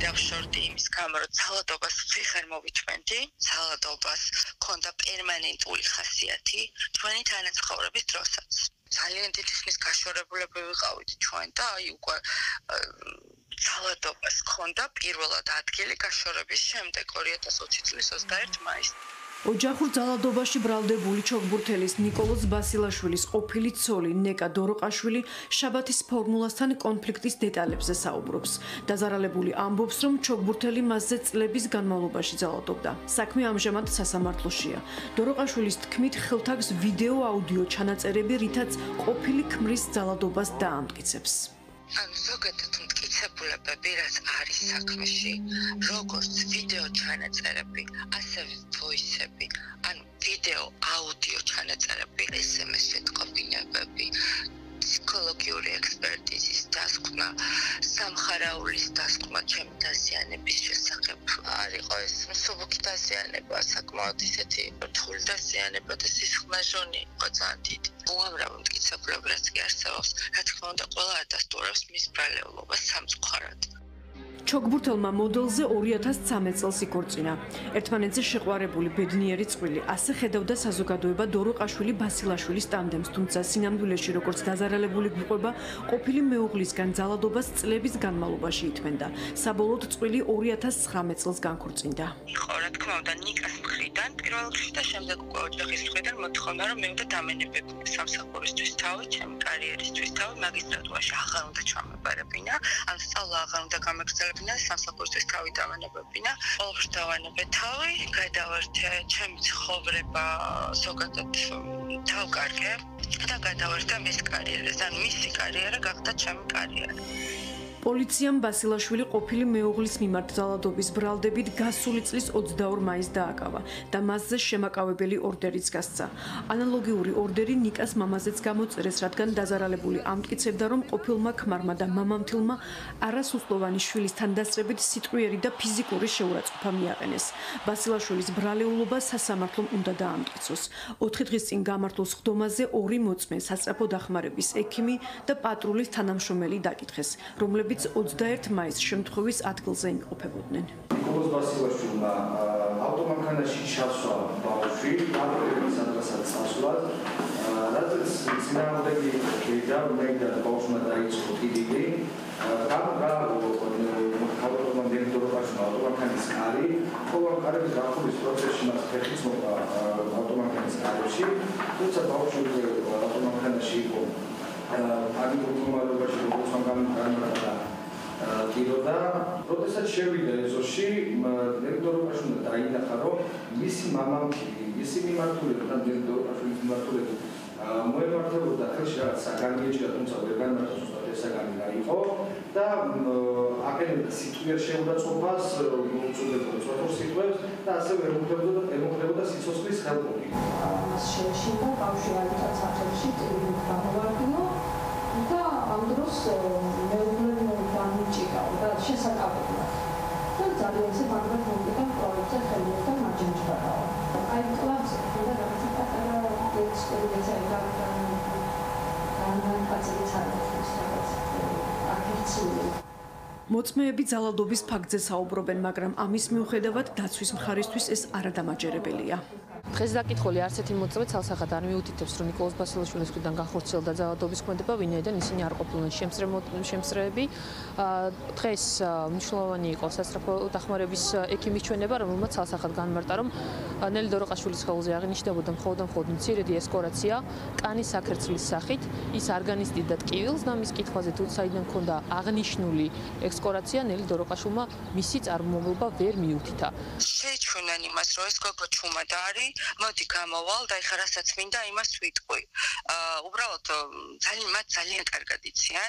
დავშორდი იმის გამო, რომ ძალადობას ვიღარ მოვიჩვენდი, ძალადობას ჰქონდა პერმანენტული ხასიათი ჩვენი თანაცხოვრების დროსაც. ძალიან დიდი ხნის გაშორებულები ვიყავით ჩვენ და აი უკვე ძალადობას ჰქონდა პირველად ადგილი გაშორების შემდეგ 2020 წლის 21 მაისს. ოჯახურ ძალადობაში ბრალდებული ჩოგბურთელის ნიკოლოზ ბასილაშვილის ყოფილი ცოლი ნეკა დოროყაშვილი შაბათის ფორმულასთან კონფლიქტის დეტალებზე საუბრობს. დაზარალებული ამბობს, რომ ჩოგბურთელი მასზე წლების განმავლობაში ძალადობდა. საქმე ამჟამად სასამართლოშია. დოროყაშვილის თქმით, ხელთაგს ვიდეო აუდიო ჩანაწერები, რითაც ყოფილი ქმრის ძალადობას დაამტკიცებს. ანუ ზოგადად მტკიცებულებები, რაც არის საქმეში, როგორც ვიდეო ჩანაწერები, ასევე ვოისები, ანუ ვიდეო, აუდიო ჩანაწერები, SMS შეტყობინებები, ფსიქოლოგიური ექსპერტიზის დასკვნა, სამხარაულის დასკვნა ჩემი დაზიანების შესახებ არ იყო ეს მსუბუქი დაზიანება, საკმაოდ ისეთი რთული დაზიანება და სისხლმეჟონი იყო ძალიან დიდი. უამრავი მტკიცებულება რაც კი არსებობს, რა თქმა უნდა, ყველა ადასტურებს მის ბრალეულობას სამწუხაროდ. ჩოგბურთელმა მოდელზე 2013 წელს იქორწინა. ერთმანეთზე შეყვარებული ბედნიერი წყვილი. ასე ხედავდა საზოგადოება დოროყაშვილი ბასილაშვილის ტანდემს, თუმცა სინამდვილეში როგორც დაზარალებული გვიყვება, ყოფილი მეუღლისგან ძალადობას წლების განმავლობაში ითმენდა. საბოლოოდ წყვილი 2019 წელს განქორწინდა. იყო რა თქმა უნდა ნიკას მხრიდან პირველ რიგში და შემდეგ უკვე ოჯახის მხრიდან მოთხოვნა, რომ მე უნდა დამენებებინა სამსახურისთვის თავი, ჩემი კარიერისთვის თავი, მაგისტრატურაში აღარ უნდა ჩამებარებინა, ან სწავლა აღარ უნდა გამეგრძელებინა. სამსახურისთვის თავი დავანებებინა, ყოველთვის დავანებე თავი, გადავერთე ჩემი ცხოვრება ზოგადად თავკარგე და გადავერთე მის კარიერას, ან მისი კარიერა გახდა ჩემი კარიერა. პოლიციამ ბასილაშვილი ყოფილი მეუღლის მიმართ ძალადობის ბრალდებით გასული წლის 22 მაისს დააკავა და მასზე შემაკავებელი ორდერიც გასცა. ანალოგიური ორდერი ნიკას მამაზეც გამოწერეს, რადგან დაზარალებული ამტკიცებდა, რომ ყოფილმა ქმარმა და მამამთილმა არასრულოვანი შვილისთან დასწრებით სიტყვიერი და ფიზიკური შეურაცხყოფა მიაყენეს. ბასილაშვილის ბრალეულობა სასამართლომ უნდა დაამტკიცოს. 4 დღის წინ გამართულ სხდომაზე 2 მოწმე სასწრაფო დახმარების ექიმი და პატრულის თანამშრომელი დაკითხეს, რომლებიც 21 მაისს შემთხვევის ადგილზე იმყოფებოდნენ. ნიკოლოზ ბასილაშვილმა ავტომანქანაში ჩასვა ბავშვი, პატროლის ადრესაც წასვლად, რაც წინააღმდეგი და მე და ბავშვმა დაიწყო ტირილი, ავტომანქანის დოროყაშვილმა ავტომანქანის კარი, ყოველ კარების გახურის პროცესში მას ფეხიც მოკლა ავტომანქანის კარებში, თუმცა ბავშვი ავტომანქანაში იყო აგრეთვე როგორც გამართა გიროდა, როდესაც შევიდა ეზოში, დოროყაშვილმა დაინახა, რომ მისი მამამთილი, მისი მიმართულება და დოროყაშვილის მიმართულება მოემართებოდა ხელში რაღაც საგანი ეჭირა, თუმცა ვერ განმარტა ზუსტად ეს საგანი რა იყო და აკენებდა სიტყვიერ შეურაცხყოფას, უწოდებდა წოთორ სიტყვებს და ასევე ემუქრებოდა სიცოცხლის ხელყოფი. მას შეეშინდა ბავშვი აიწა სახელში ტირილი გამოვარდინო და ამ დროს მეუღლე დამიჭირა და შესაკავებდა. და ძალიან ისე მაგრამ მომდევნო პროექტზე ხელმოხდა მაჯანჯბადა. აი კლუბზე და რაღაცა პატარა ექსკლუზიური მოწმეები ძალადობის ფაქტზე საუბრობენ, მაგრამ ამის მიუხედავად დაცვის მხარისთვის ეს არადამაჯერებელია. დღეს დაკითხვილი არც ერთი მოწმე ცალსახად არ მიუთითებს, რომ ნიკოლოზ ბასილაშვილის მხრიდან განხორციელდა ძალადობის ქმედება, ვინაიდან ისინი არ ყოფილან შემსწრეები. დღეს მნიშვნელოვანი იყო სასწრაფო დახმარების ექიმის ჩვენება, რომელმაც ცალსახად განმარტა, რომ ნელი დოროყაშვილის ხელზე აღინიშნებოდა მხოლოდ მცირედი ესკორაცია კანის საქერცლის სახით, ის არ განიცდიდა ტკივილს და მის კითხვაზე თუ საიდან ჰქონდა აღნიშნული ექსკორაცია, ნელი დოროყაშვილმა მისი წარმომავლობა ვერ მიუთითა. შეჩვენენ იმას, რომ ეს გოგო ჩუმად არის, მოდი გამოვალ და ეხლა რასაც მინდა იმას ვიტყვი. უბრალოდ მათ ძალიან კარგად იციან,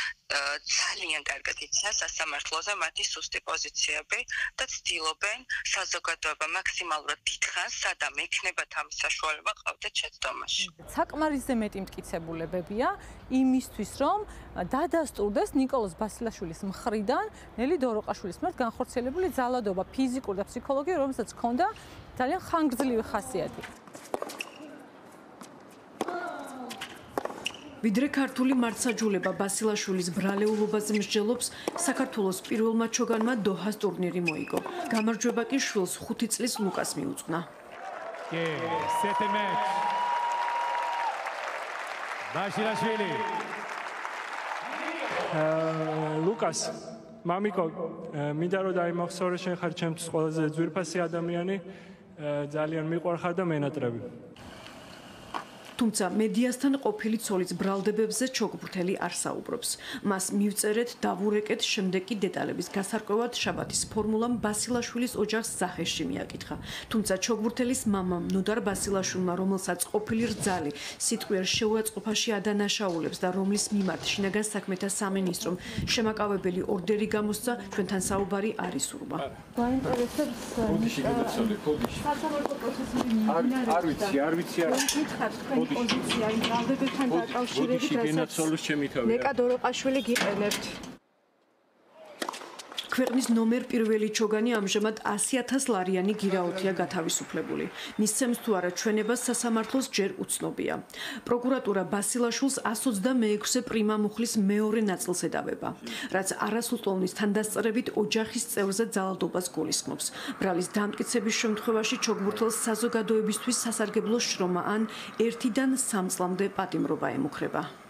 სასამართლოზე მათი სუსტი პოზიციები და ცდილობენ საზოგადოება მაქსიმალურად დიდხანს, სადამ ექნებათ ამის საშუალება ყავდეთ შეცდომაში. საკმარისზე მეტი მტკიცებულებებია იმისთვის, რომ დადასტურდეს ნიკოლოზ ბასილაშვილის მხრიდან ნელი დოროყაშვილის მიმართ განხორციელებული ძალადობა ფიზიკური და ფსიქოლოგიური, რომელსაც ჰქონდა ძალიან ხანგრძლივი ხასიათი. ვიდრე ქართული მართსაჯულება ბასილაშვილის ბრალეულობაზე მსჯელობს, საქართველოს პირველმა ჩოგანმა დოჰას ტურნირი მოიგო. გამარჯვება კი შვილს 5 წლის ლუკას მიუძღვნა. ბასილაშვილი. ლუკას, მამიკო, მინდა რომ დაიმახსოვრე, შენ ხარ ჩემთვის ყველაზე ძვირფასი ადამიანი, ძალიან მიყვარხარ და მენატრები. თუმცა მედიასთან ყოფილი ცოლის ბრალდებებზე ჩოგბურთელი არ საუბრობს. მას მივწერეთ, დავურეკეთ, შემდეგ კი დეტალების გასარკვევად შაბათის ფორმულამ ბასილაშვილის ოჯახს სახეში მიაკითხა. თუმცა ჩოგბურთელის მამამ ნოდარ ბასილაშვილმა, რომელსაც ყოფილი რძალი სიტყვიერ შეუწყობაში ადანაშაულებს და რომლის მიმართ შინაგან საქმეთა სამინისტრომ შემაკავებელი ორდერი გამოსცა, ჩვენთან საუბარი არ ისურვა. არ ვიცი. პოზიცია იმ ბრალდებებთან დაკავშირებით, რასაც ნეკა დოროყაშვილი გიყენებთ. ქვეყნის ნომერ პირველი ჩოგანი ამჟამად 100,000 ლარიანი გირაოთია გათავისუფლებული. მისცემს თუ არა ჩვენებას სასამართლოს ჯერ უცნობია. პროკურატურა ბასილაშვილს 126 პრიმა მუხლის მეორე ნაწილს ედავება, რაც არასრულტოვნის თანდასწრებით ოჯახის წევრზე ძალადობას გულისხმობს. ბრალის დამტკიცების შემთხვევაში ჩოგბურთელს საზოგადოებისთვის სასარგებლო შრომა ან 1-დან 3 წლამდე პატიმრობა ემუქრება.